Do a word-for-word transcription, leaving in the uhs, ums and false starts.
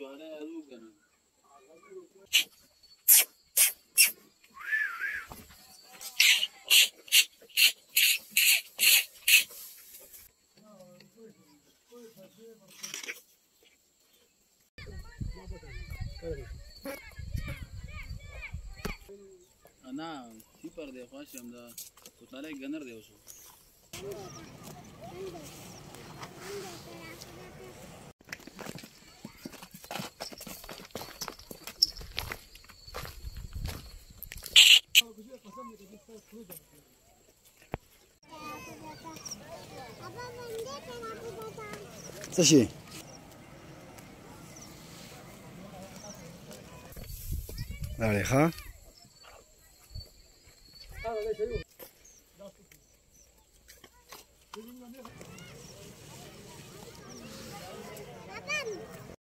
انا کیپر دی خوښ یم دا کوتاله ګنر دی اوسو څه شي راړې ښه